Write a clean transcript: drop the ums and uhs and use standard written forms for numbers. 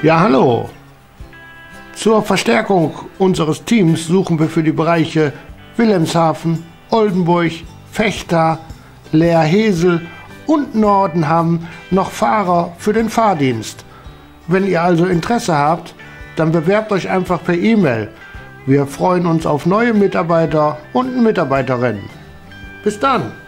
Ja, hallo. Zur Verstärkung unseres Teams suchen wir für die Bereiche Wilhelmshaven, Oldenburg, Vechta, Leer-Hesel und Nordenham noch Fahrer für den Fahrdienst. Wenn ihr also Interesse habt, dann bewerbt euch einfach per E-Mail. Wir freuen uns auf neue Mitarbeiter und Mitarbeiterinnen. Bis dann!